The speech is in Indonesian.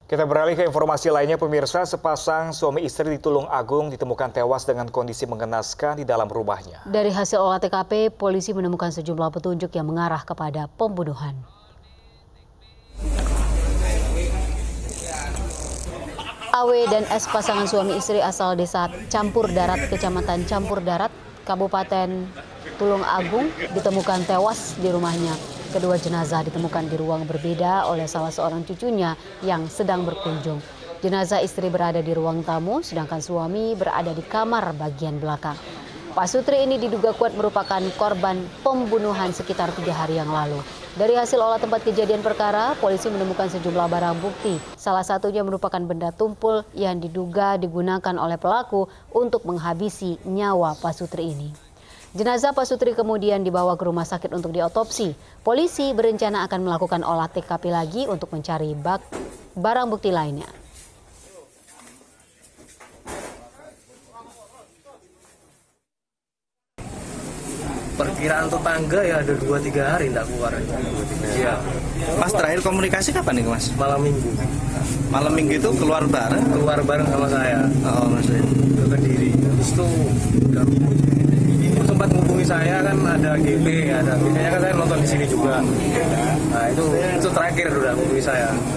Kita beralih ke informasi lainnya, pemirsa. Sepasang suami istri di Tulung Agung ditemukan tewas dengan kondisi mengenaskan di dalam rumahnya. Dari hasil olah TKP, polisi menemukan sejumlah petunjuk yang mengarah kepada pembunuhan. AW dan S pasangan suami istri asal desa Campur Darat, Kecamatan Campur Darat, Kabupaten Tulung Agung ditemukan tewas di rumahnya. Kedua jenazah ditemukan di ruang berbeda oleh salah seorang cucunya yang sedang berkunjung. Jenazah istri berada di ruang tamu, sedangkan suami berada di kamar bagian belakang. Pak Sutri ini diduga kuat merupakan korban pembunuhan sekitar 3 hari yang lalu. Dari hasil olah tempat kejadian perkara, polisi menemukan sejumlah barang bukti. Salah satunya merupakan benda tumpul yang diduga digunakan oleh pelaku untuk menghabisi nyawa Pak Sutri ini. Jenazah Pak Sutri kemudian dibawa ke rumah sakit untuk diotopsi. Polisi berencana akan melakukan olah TKP lagi untuk mencari barang bukti lainnya. Perkiraan tetangga ya ada 2-3 hari tidak keluar. Ya. Pas terakhir komunikasi kapan nih Mas? Malam minggu. Malam minggu itu keluar bareng? Keluar bareng sama saya. Oh maksudnya? Ke Kediri. Terus itu sempat menghubungi saya kan ada GP, ada biasanya kan saya nonton di sini juga. Nah itu terakhir udah menghubungi saya.